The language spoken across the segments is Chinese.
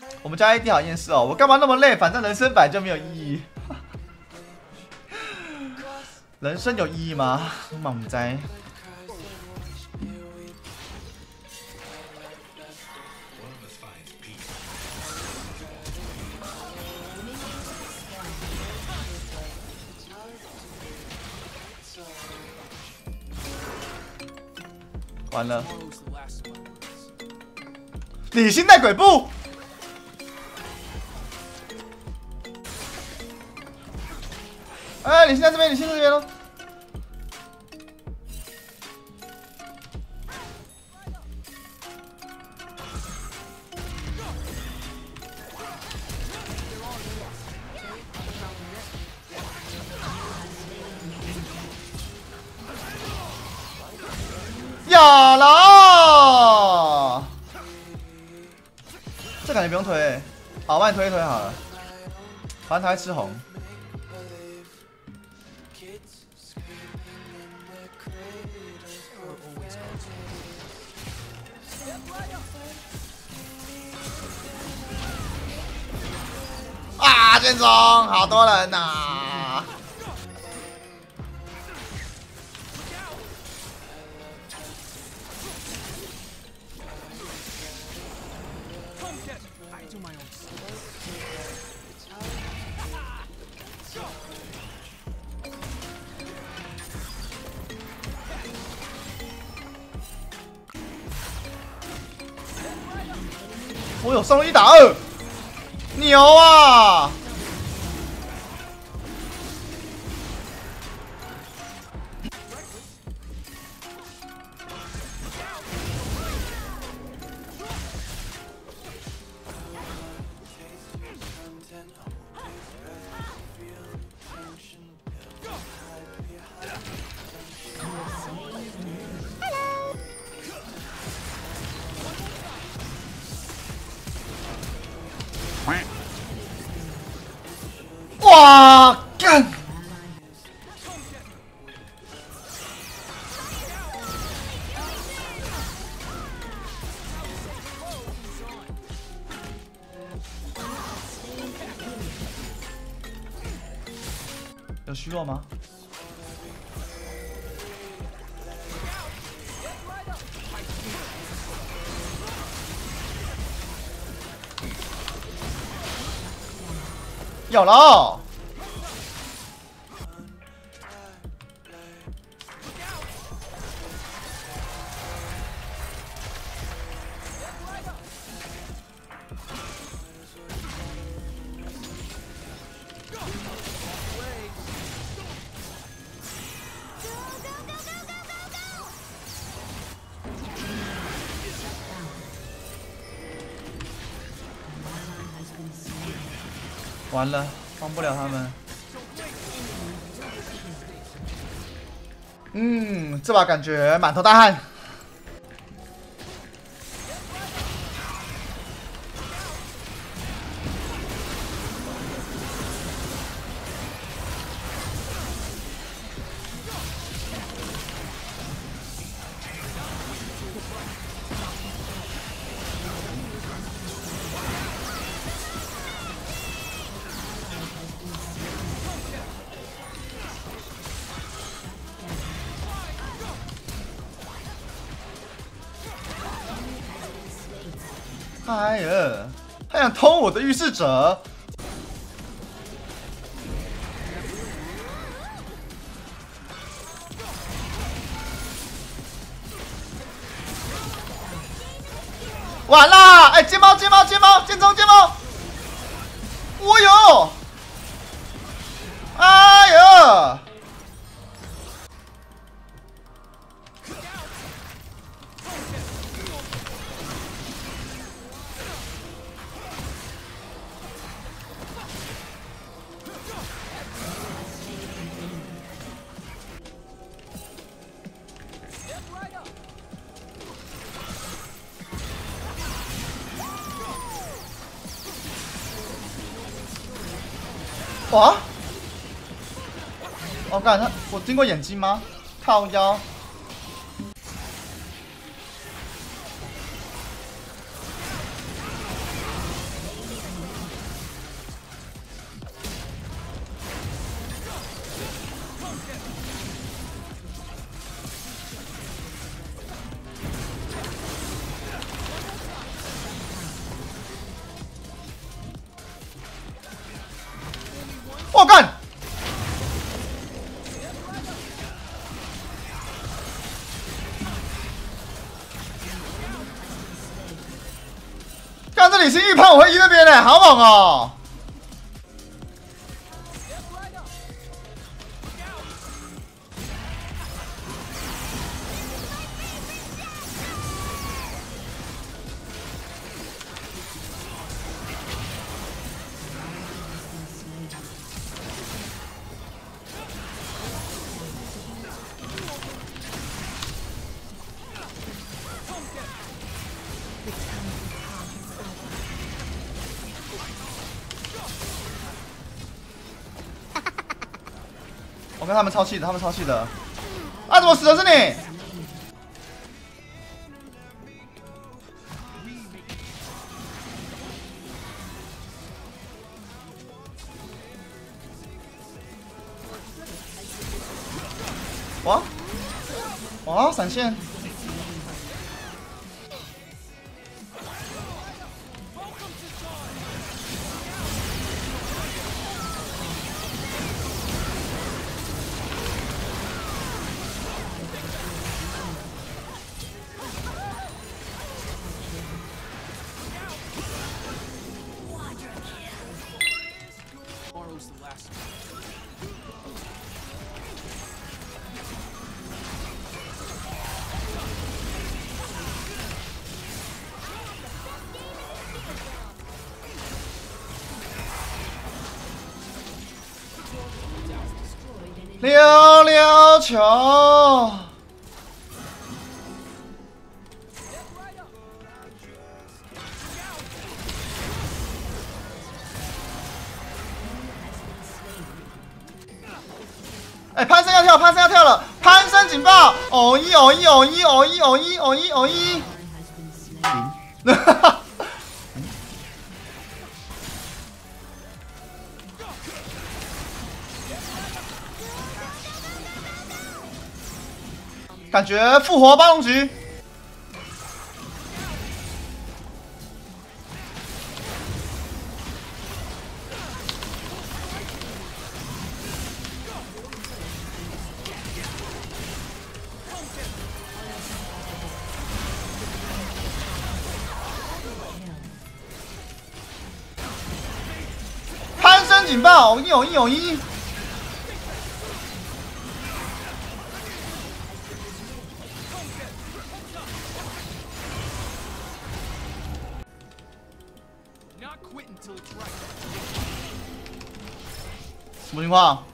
我们家 AD 好厌世哦，我干嘛那么累？反正人生本来就没有意义。人生有意义吗？猛哉！完了，理性带鬼步。哎，理性在这边，理性在这边喽。哑了，这感觉不用推，好，帮你推一推好了，反正他会吃红。啊，建中，好多人呐、啊！我有上了1打2，牛啊！哇，干！有虚弱吗？有了。完了，帮不了他们。这把感觉满头大汗。哎呀，他想偷我的预示者！完啦！哎，接猫，接猫，接猫，建中，接猫！我有！哎呀！哇！我干他，我经过眼睛吗？靠腰！ 我干！干，这里是预判我会赢那边的，好猛哦！我看他们超气的，他们超气的。啊，怎么死的是你？哇！哇，闪现！溜溜球。哎，攀升要跳，攀升要跳了！攀升警报！哦一哦一哦一哦一哦一哦一哦一。哈哈。感觉复活八龙局。攀升警报！一有一有一。什么情况？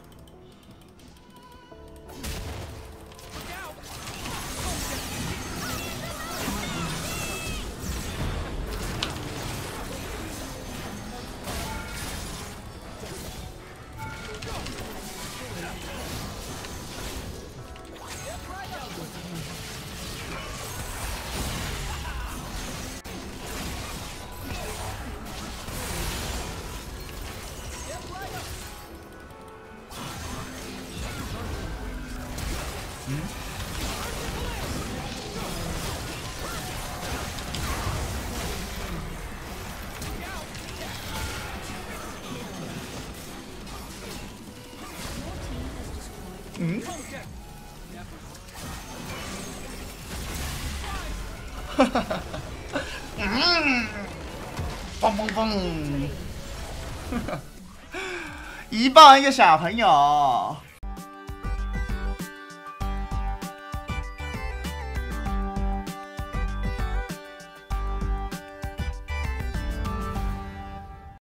嗯？哈哈哈！嗯，嘣嘣嘣！一棒一个小朋友。